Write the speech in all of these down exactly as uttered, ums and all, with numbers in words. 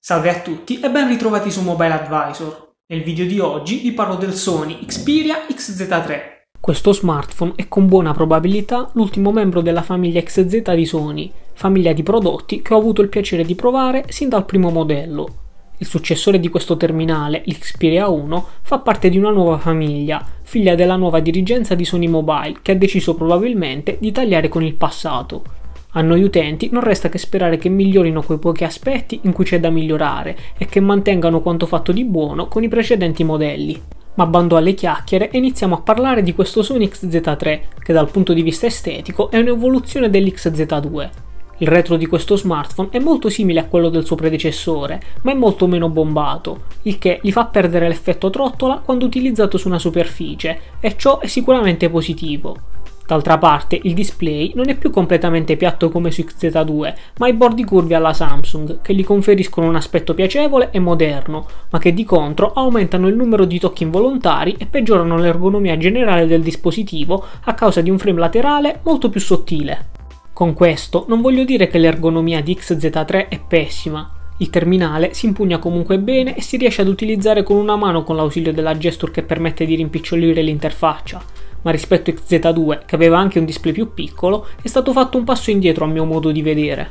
Salve a tutti e ben ritrovati su Mobile Advisor. Nel video di oggi vi parlo del Sony Xperia X Z tre. Questo smartphone è con buona probabilità l'ultimo membro della famiglia X Z di Sony, famiglia di prodotti che ho avuto il piacere di provare sin dal primo modello. Il successore di questo terminale, l'Xperia uno, fa parte di una nuova famiglia, figlia della nuova dirigenza di Sony Mobile, che ha deciso probabilmente di tagliare con il passato. A noi utenti non resta che sperare che migliorino quei pochi aspetti in cui c'è da migliorare e che mantengano quanto fatto di buono con i precedenti modelli. Ma bando alle chiacchiere e iniziamo a parlare di questo Sony X Z tre, che dal punto di vista estetico è un'evoluzione dell'X Z due. Il retro di questo smartphone è molto simile a quello del suo predecessore, ma è molto meno bombato, il che gli fa perdere l'effetto trottola quando utilizzato su una superficie, e ciò è sicuramente positivo. D'altra parte, il display non è più completamente piatto come su X Z due, ma ha i bordi curvi alla Samsung, che gli conferiscono un aspetto piacevole e moderno, ma che di contro aumentano il numero di tocchi involontari e peggiorano l'ergonomia generale del dispositivo a causa di un frame laterale molto più sottile. Con questo non voglio dire che l'ergonomia di X Z tre è pessima. Il terminale si impugna comunque bene e si riesce ad utilizzare con una mano con l'ausilio della gesture che permette di rimpicciolire l'interfaccia, ma rispetto a X Z due, che aveva anche un display più piccolo, è stato fatto un passo indietro a mio modo di vedere.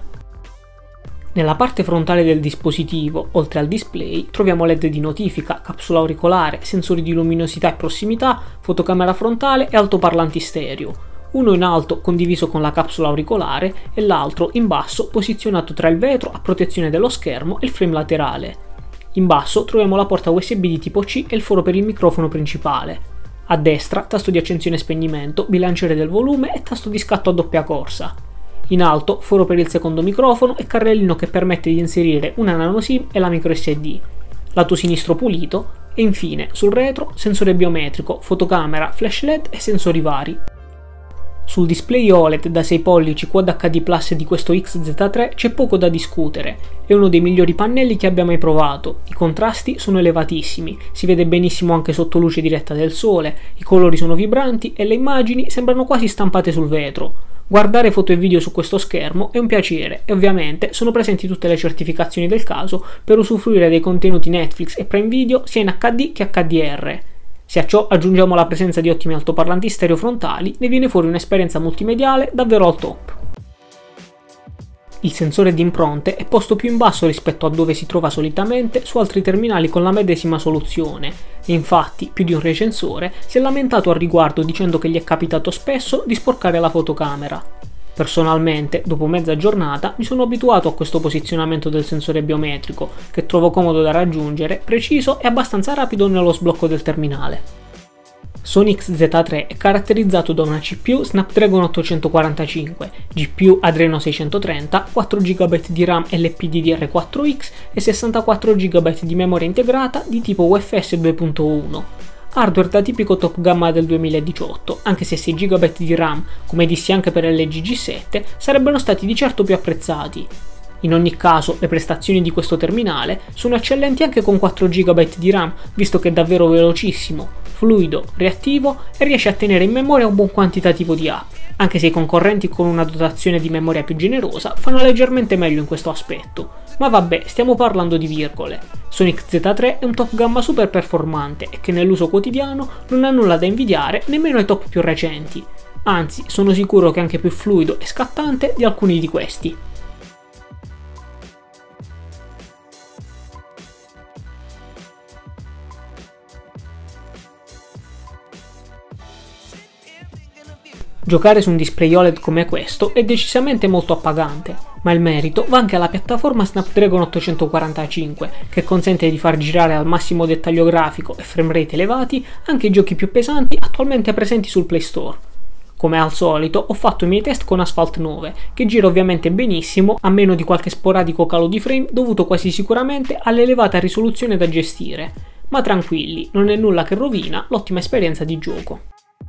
Nella parte frontale del dispositivo, oltre al display, troviamo L E D di notifica, capsula auricolare, sensori di luminosità e prossimità, fotocamera frontale e altoparlanti stereo. Uno in alto condiviso con la capsula auricolare e l'altro in basso posizionato tra il vetro a protezione dello schermo e il frame laterale. In basso troviamo la porta U S B di tipo C e il foro per il microfono principale. A destra tasto di accensione e spegnimento, bilanciere del volume e tasto di scatto a doppia corsa. In alto foro per il secondo microfono e carrellino che permette di inserire una nano SIM e la micro S D. Lato sinistro pulito e infine sul retro sensore biometrico, fotocamera, flash L E D e sensori vari. Sul display O L E D da sei pollici Quad H D Plus di questo X Z tre c'è poco da discutere, è uno dei migliori pannelli che abbia mai provato, i contrasti sono elevatissimi, si vede benissimo anche sotto luce diretta del sole, i colori sono vibranti e le immagini sembrano quasi stampate sul vetro. Guardare foto e video su questo schermo è un piacere e ovviamente sono presenti tutte le certificazioni del caso per usufruire dei contenuti Netflix e Prime Video sia in H D che H D R. Se a ciò aggiungiamo la presenza di ottimi altoparlanti stereo frontali, ne viene fuori un'esperienza multimediale davvero al top. Il sensore di impronte è posto più in basso rispetto a dove si trova solitamente su altri terminali con la medesima soluzione, e infatti più di un recensore si è lamentato al riguardo dicendo che gli è capitato spesso di sporcare la fotocamera. Personalmente, dopo mezza giornata, mi sono abituato a questo posizionamento del sensore biometrico, che trovo comodo da raggiungere, preciso e abbastanza rapido nello sblocco del terminale. Sony X Z tre è caratterizzato da una C P U Snapdragon ottocentoquarantacinque, G P U Adreno seicentotrenta, quattro giga di RAM L P D D R quattro X e sessantaquattro giga di memoria integrata di tipo U F S due punto uno. Hardware da tipico top gamma del duemiladiciotto, anche se sei giga di RAM, come dissi anche per L G G sette, sarebbero stati di certo più apprezzati. In ogni caso, le prestazioni di questo terminale sono eccellenti anche con quattro giga di RAM, visto che è davvero velocissimo, fluido, reattivo e riesce a tenere in memoria un buon quantitativo di app, anche se i concorrenti con una dotazione di memoria più generosa fanno leggermente meglio in questo aspetto. Ma vabbè, stiamo parlando di virgole. Sony X Z tre è un top gamma super performante e che nell'uso quotidiano non ha nulla da invidiare nemmeno ai top più recenti. Anzi, sono sicuro che è anche più fluido e scattante di alcuni di questi. Giocare su un display O L E D come questo è decisamente molto appagante, ma il merito va anche alla piattaforma Snapdragon ottocentoquarantacinque, che consente di far girare al massimo dettaglio grafico e framerate elevati anche i giochi più pesanti attualmente presenti sul Play Store. Come al solito ho fatto i miei test con Asphalt nove, che gira ovviamente benissimo a meno di qualche sporadico calo di frame dovuto quasi sicuramente all'elevata risoluzione da gestire, ma tranquilli, non è nulla che rovina l'ottima esperienza di gioco.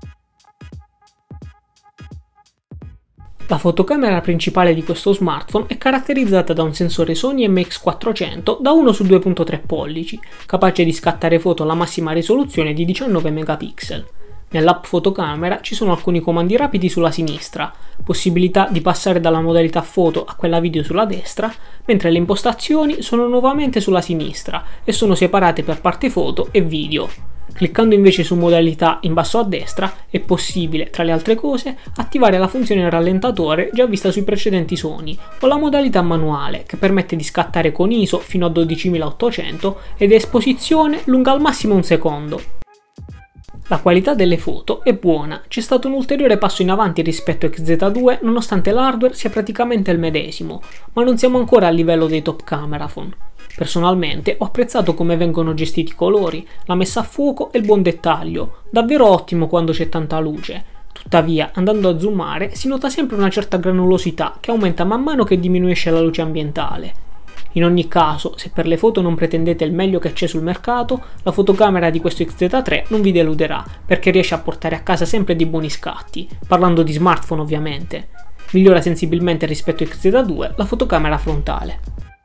La fotocamera principale di questo smartphone è caratterizzata da un sensore Sony M X quattrocento da uno su due virgola tre pollici, capace di scattare foto alla massima risoluzione di diciannove megapixel. Nell'app fotocamera ci sono alcuni comandi rapidi sulla sinistra, possibilità di passare dalla modalità foto a quella video sulla destra, mentre le impostazioni sono nuovamente sulla sinistra e sono separate per parte foto e video. Cliccando invece su modalità in basso a destra è possibile, tra le altre cose, attivare la funzione rallentatore già vista sui precedenti Sony o la modalità manuale che permette di scattare con I S O fino a dodicimilaottocento ed esposizione lunga al massimo un secondo. La qualità delle foto è buona, c'è stato un ulteriore passo in avanti rispetto a X Z due nonostante l'hardware sia praticamente il medesimo, ma non siamo ancora a livello dei top camera phone. Personalmente ho apprezzato come vengono gestiti i colori, la messa a fuoco e il buon dettaglio, davvero ottimo quando c'è tanta luce. Tuttavia, andando a zoomare, si nota sempre una certa granulosità che aumenta man mano che diminuisce la luce ambientale. In ogni caso, se per le foto non pretendete il meglio che c'è sul mercato, la fotocamera di questo X Z tre non vi deluderà, perché riesce a portare a casa sempre dei buoni scatti, parlando di smartphone ovviamente. Migliora sensibilmente rispetto a X Z due la fotocamera frontale.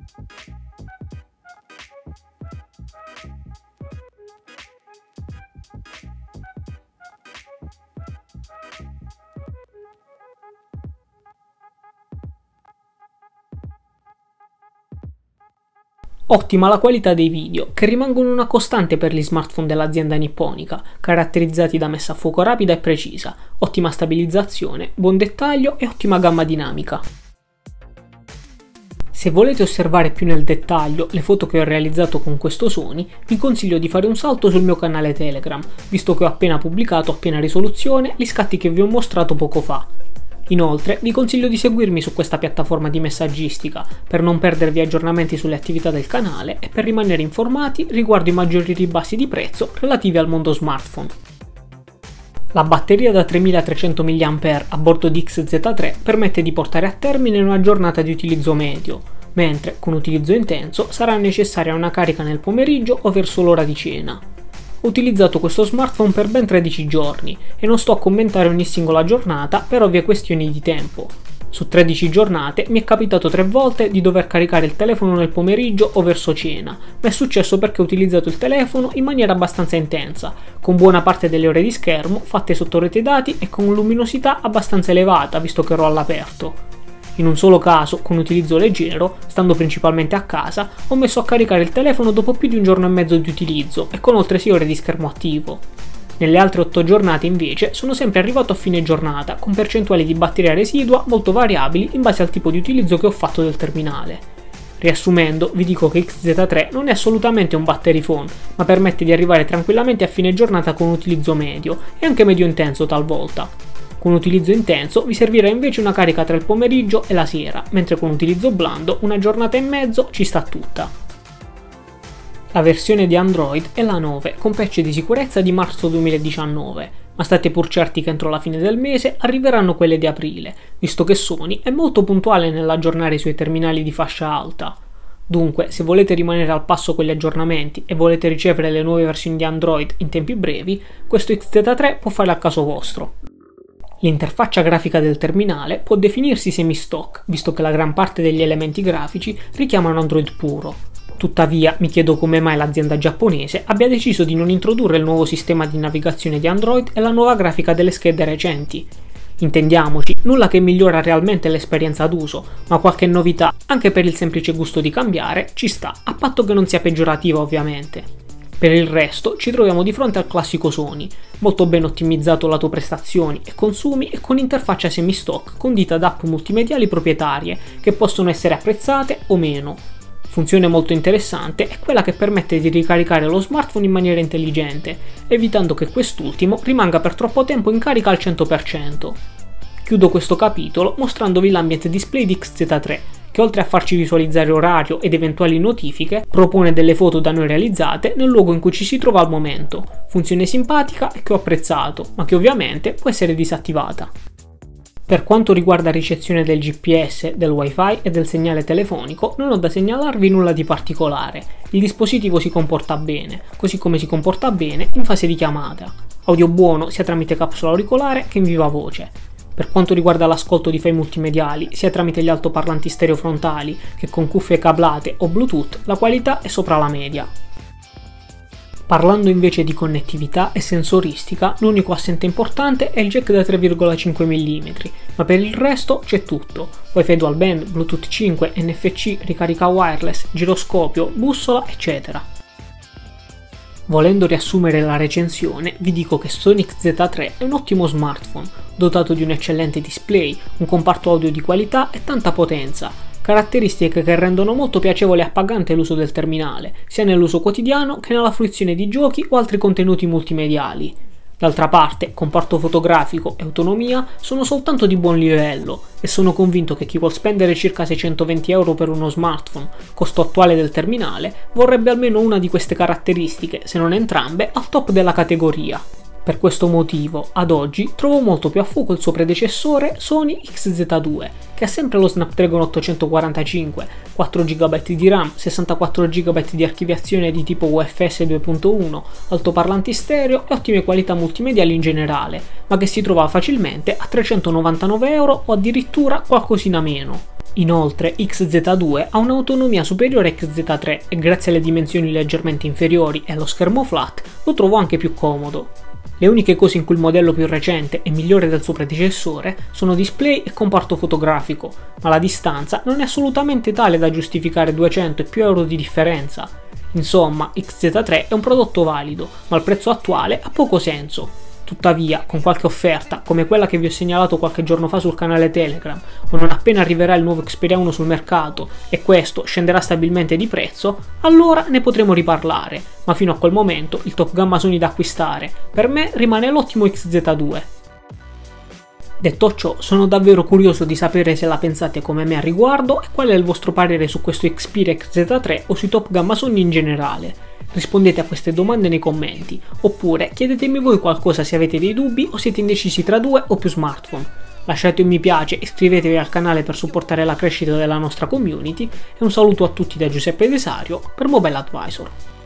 Ottima la qualità dei video, che rimangono una costante per gli smartphone dell'azienda nipponica, caratterizzati da messa a fuoco rapida e precisa, ottima stabilizzazione, buon dettaglio e ottima gamma dinamica. Se volete osservare più nel dettaglio le foto che ho realizzato con questo Sony, vi consiglio di fare un salto sul mio canale Telegram, visto che ho appena pubblicato a piena risoluzione gli scatti che vi ho mostrato poco fa. Inoltre vi consiglio di seguirmi su questa piattaforma di messaggistica per non perdervi aggiornamenti sulle attività del canale e per rimanere informati riguardo i maggiori ribassi di prezzo relativi al mondo smartphone. La batteria da tremilatrecento milliampere a bordo di X Z tre permette di portare a termine una giornata di utilizzo medio, mentre con utilizzo intenso sarà necessaria una carica nel pomeriggio o verso l'ora di cena. Ho utilizzato questo smartphone per ben tredici giorni e non sto a commentare ogni singola giornata per ovvie questioni di tempo. Su tredici giornate mi è capitato tre volte di dover caricare il telefono nel pomeriggio o verso cena, ma è successo perché ho utilizzato il telefono in maniera abbastanza intensa, con buona parte delle ore di schermo fatte sotto rete dati e con luminosità abbastanza elevata visto che ero all'aperto. In un solo caso, con utilizzo leggero, stando principalmente a casa, ho messo a caricare il telefono dopo più di un giorno e mezzo di utilizzo e con oltre sei ore di schermo attivo. Nelle altre otto giornate invece sono sempre arrivato a fine giornata con percentuali di batteria residua molto variabili in base al tipo di utilizzo che ho fatto del terminale. Riassumendo, vi dico che X Z tre non è assolutamente un battery phone, ma permette di arrivare tranquillamente a fine giornata con un utilizzo medio e anche medio intenso talvolta. Con utilizzo intenso vi servirà invece una carica tra il pomeriggio e la sera, mentre con utilizzo blando una giornata e mezzo ci sta tutta. La versione di Android è la nove, con patch di sicurezza di marzo duemiladiciannove, ma state pur certi che entro la fine del mese arriveranno quelle di aprile, visto che Sony è molto puntuale nell'aggiornare i suoi terminali di fascia alta. Dunque, se volete rimanere al passo con gli aggiornamenti e volete ricevere le nuove versioni di Android in tempi brevi, questo X Z tre può fare al caso vostro. L'interfaccia grafica del terminale può definirsi semi-stock, visto che la gran parte degli elementi grafici richiamano Android puro. Tuttavia, mi chiedo come mai l'azienda giapponese abbia deciso di non introdurre il nuovo sistema di navigazione di Android e la nuova grafica delle schede recenti. Intendiamoci, nulla che migliora realmente l'esperienza d'uso, ma qualche novità, anche per il semplice gusto di cambiare, ci sta, a patto che non sia peggiorativa ovviamente. Per il resto ci troviamo di fronte al classico Sony, molto ben ottimizzato lato prestazioni e consumi e con interfaccia semi-stock condita da app multimediali proprietarie che possono essere apprezzate o meno. Funzione molto interessante è quella che permette di ricaricare lo smartphone in maniera intelligente, evitando che quest'ultimo rimanga per troppo tempo in carica al cento per cento. Chiudo questo capitolo mostrandovi l'ambient display di X Z tre, che oltre a farci visualizzare orario ed eventuali notifiche, propone delle foto da noi realizzate nel luogo in cui ci si trova al momento. Funzione simpatica e che ho apprezzato, ma che ovviamente può essere disattivata. Per quanto riguarda la ricezione del G P S, del Wi-Fi e del segnale telefonico, non ho da segnalarvi nulla di particolare. Il dispositivo si comporta bene, così come si comporta bene in fase di chiamata. Audio buono sia tramite capsula auricolare che in viva voce. Per quanto riguarda l'ascolto di file multimediali, sia tramite gli altoparlanti stereo frontali che con cuffie cablate o Bluetooth, la qualità è sopra la media. Parlando invece di connettività e sensoristica, l'unico assente importante è il jack da tre virgola cinque millimetri, ma per il resto c'è tutto: Wi-Fi dual band, Bluetooth cinque, N F C, ricarica wireless, giroscopio, bussola, eccetera. Volendo riassumere la recensione, vi dico che Sony X Z tre è un ottimo smartphone, dotato di un eccellente display, un comparto audio di qualità e tanta potenza, caratteristiche che rendono molto piacevole e appagante l'uso del terminale, sia nell'uso quotidiano che nella fruizione di giochi o altri contenuti multimediali. D'altra parte, comparto fotografico e autonomia sono soltanto di buon livello e sono convinto che chi vuol spendere circa seicentoventi euro per uno smartphone, costo attuale del terminale, vorrebbe almeno una di queste caratteristiche, se non entrambe, al top della categoria. Per questo motivo, ad oggi, trovo molto più a fuoco il suo predecessore Sony X Z due, che ha sempre lo Snapdragon ottocentoquarantacinque, quattro giga di RAM, sessantaquattro giga di archiviazione di tipo U F S due punto uno, altoparlanti stereo e ottime qualità multimediali in generale, ma che si trova facilmente a trecentonovantanove euro o addirittura qualcosina meno. Inoltre X Z due ha un'autonomia superiore a X Z tre e grazie alle dimensioni leggermente inferiori e allo schermo flat lo trovo anche più comodo. Le uniche cose in cui il modello più recente è migliore del suo predecessore sono display e comparto fotografico, ma la distanza non è assolutamente tale da giustificare duecento e più euro di differenza. Insomma, X Z tre è un prodotto valido, ma al prezzo attuale ha poco senso. Tuttavia, con qualche offerta, come quella che vi ho segnalato qualche giorno fa sul canale Telegram, o non appena arriverà il nuovo Xperia uno sul mercato e questo scenderà stabilmente di prezzo, allora ne potremo riparlare, ma fino a quel momento il top gamma Sony da acquistare per me rimane l'ottimo X Z due. Detto ciò, sono davvero curioso di sapere se la pensate come me a riguardo e qual è il vostro parere su questo Xperia X Z tre o sui top gamma Sony in generale. Rispondete a queste domande nei commenti, oppure chiedetemi voi qualcosa se avete dei dubbi o siete indecisi tra due o più smartphone. Lasciate un mi piace e iscrivetevi al canale per supportare la crescita della nostra community e un saluto a tutti da Giuseppe Desario per Mobile Advisor.